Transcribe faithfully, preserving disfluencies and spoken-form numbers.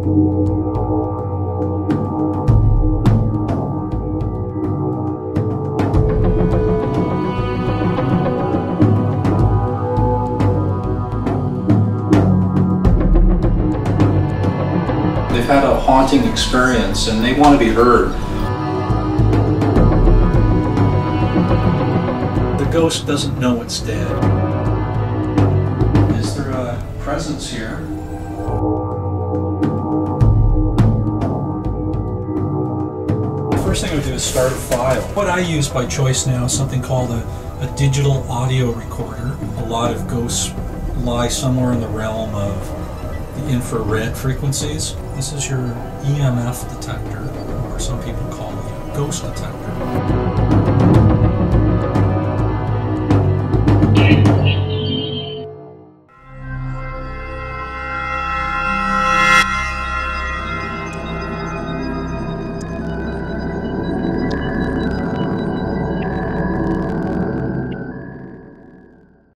They've had a haunting experience and they want to be heard. The ghost doesn't know it's dead. Is there a presence here? The first thing I would do is start a file. What I use by choice now is something called a, a digital audio recorder. A lot of ghosts lie somewhere in the realm of the infrared frequencies. This is your E M F detector, or some people call it a ghost detector.